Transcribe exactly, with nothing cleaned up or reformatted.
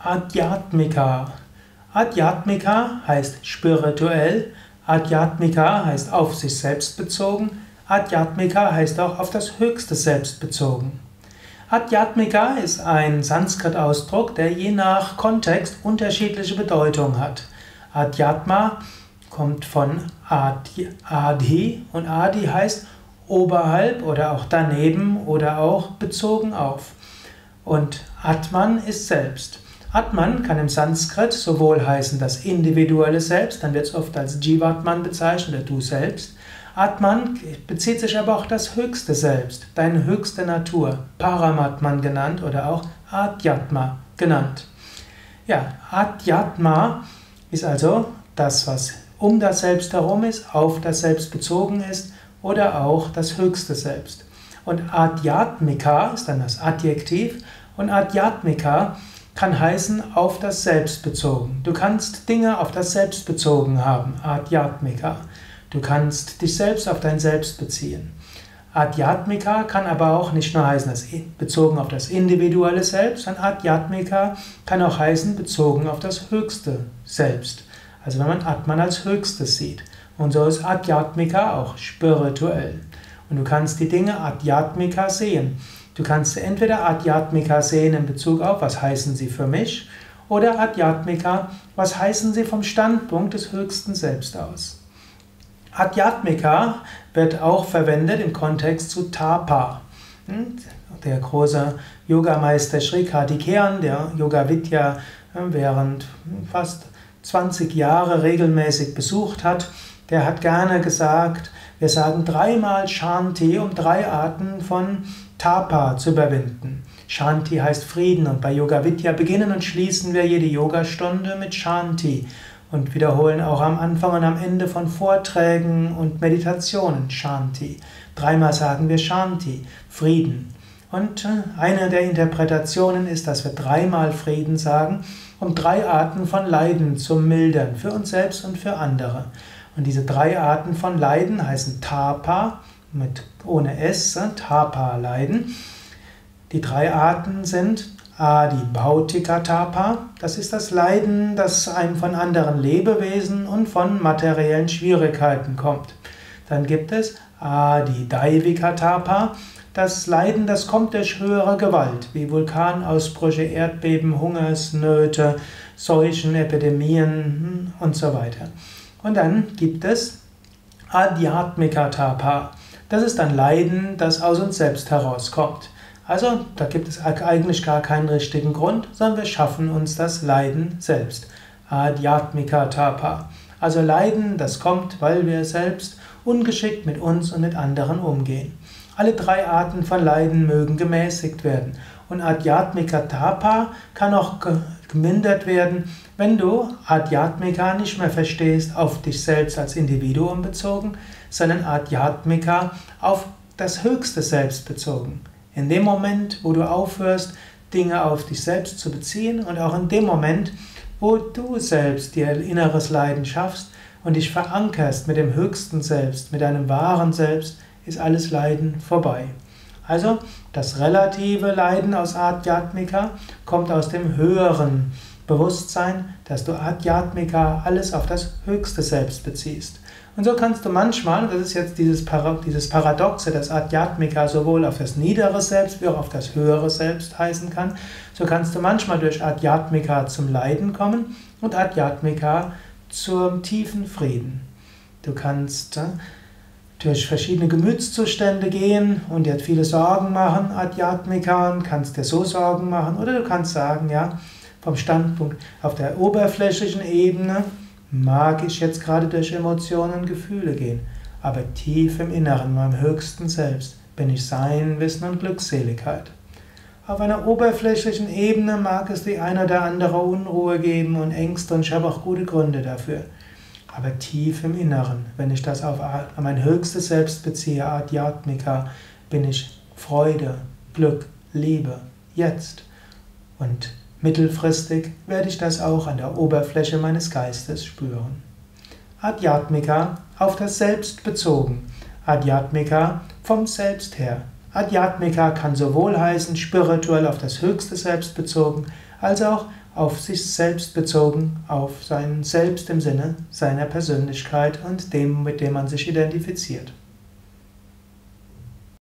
Adhyatmika. Adhyatmika heißt spirituell, Adhyatmika heißt auf sich selbst bezogen, Adhyatmika heißt auch auf das höchste Selbst bezogen. Adhyatmika ist ein Sanskrit-Ausdruck, der je nach Kontext unterschiedliche Bedeutung hat. Adhyatma kommt von Adi, Adi und Adi heißt oberhalb oder auch daneben oder auch bezogen auf. Und Atman ist Selbst. Atman kann im Sanskrit sowohl heißen das individuelle Selbst, dann wird es oft als Jivatman bezeichnet, oder du selbst. Atman bezieht sich aber auch das höchste Selbst, deine höchste Natur, Paramatman genannt oder auch Adhyatma genannt. Ja, Adhyatma ist also das, was um das Selbst herum ist, auf das Selbst bezogen ist oder auch das höchste Selbst. Und Adhyatmika ist dann das Adjektiv und Adhyatmika kann heißen auf das Selbst bezogen. Du kannst Dinge auf das Selbst bezogen haben, Adhyatmika. Du kannst dich selbst auf dein Selbst beziehen. Adhyatmika kann aber auch nicht nur heißen, bezogen auf das individuelle Selbst, sondern Adhyatmika kann auch heißen, bezogen auf das höchste Selbst. Also wenn man Atman als Höchstes sieht. Und so ist Adhyatmika auch spirituell. Und du kannst die Dinge Adhyatmika sehen. Du kannst entweder Adhyatmika sehen in Bezug auf, was heißen sie für mich, oder Adhyatmika, was heißen sie vom Standpunkt des höchsten Selbst aus. Adhyatmika wird auch verwendet im Kontext zu Tapa. Der große Yogameister Sri Karthikeyan, der Yoga Vidya während fast zwanzig Jahre regelmäßig besucht hat, der hat gerne gesagt, wir sagen dreimal Shanti, um drei Arten von Tapa zu überwinden. Shanti heißt Frieden und bei Yoga Vidya beginnen und schließen wir jede Yogastunde mit Shanti und wiederholen auch am Anfang und am Ende von Vorträgen und Meditationen Shanti. Dreimal sagen wir Shanti, Frieden. Und eine der Interpretationen ist, dass wir dreimal Frieden sagen, um drei Arten von Leiden zu mildern, für uns selbst und für andere. Und diese drei Arten von Leiden heißen Tapa, mit ohne S, Tapa Leiden. Die drei Arten sind Adi Bhautika Tapa, das ist das Leiden, das einem von anderen Lebewesen und von materiellen Schwierigkeiten kommt. Dann gibt es Adi Daivika Tapa, das Leiden, das kommt durch höhere Gewalt, wie Vulkanausbrüche, Erdbeben, Hungersnöte, Seuchen, Epidemien und so weiter. Und dann gibt es Adhyatmika Tapa. Das ist ein Leiden, das aus uns selbst herauskommt. Also, da gibt es eigentlich gar keinen richtigen Grund, sondern wir schaffen uns das Leiden selbst. Adhyatmika Tapa. Also Leiden, das kommt, weil wir selbst ungeschickt mit uns und mit anderen umgehen. Alle drei Arten von Leiden mögen gemäßigt werden. Und Adhyatmika Tapa kann auch gemindert werden, wenn du Adhyatmika nicht mehr verstehst, auf dich selbst als Individuum bezogen, sondern Adhyatmika auf das höchste Selbst bezogen. In dem Moment, wo du aufhörst, Dinge auf dich selbst zu beziehen und auch in dem Moment, wo du selbst dir inneres Leiden schaffst und dich verankerst mit dem höchsten Selbst, mit deinem wahren Selbst, ist alles Leiden vorbei. Also, das relative Leiden aus Adhyatmika kommt aus dem höheren Bewusstsein, dass du Adhyatmika alles auf das höchste Selbst beziehst. Und so kannst du manchmal, das ist jetzt dieses, dieses Paradoxe, dass Adhyatmika sowohl auf das niedere Selbst wie auch auf das höhere Selbst heißen kann, so kannst du manchmal durch Adhyatmika zum Leiden kommen und Adhyatmika zum tiefen Frieden. Du kannst durch verschiedene Gemütszustände gehen und dir viele Sorgen machen, Adhyatmika, und kannst dir so Sorgen machen, oder du kannst sagen, ja, vom Standpunkt auf der oberflächlichen Ebene mag ich jetzt gerade durch Emotionen und Gefühle gehen, aber tief im Inneren, meinem höchsten Selbst, bin ich Sein, Wissen und Glückseligkeit. Auf einer oberflächlichen Ebene mag es die eine oder andere Unruhe geben und Ängste und ich habe auch gute Gründe dafür. Aber tief im Inneren, wenn ich das auf mein höchstes Selbst beziehe, Adhyatmika, bin ich Freude, Glück, Liebe, jetzt. Und mittelfristig werde ich das auch an der Oberfläche meines Geistes spüren. Adhyatmika auf das Selbst bezogen. Adhyatmika vom Selbst her. Adhyatmika kann sowohl heißen spirituell auf das höchste Selbst bezogen, als auch auf sich selbst bezogen, auf sein Selbst im Sinne seiner Persönlichkeit und dem, mit dem man sich identifiziert.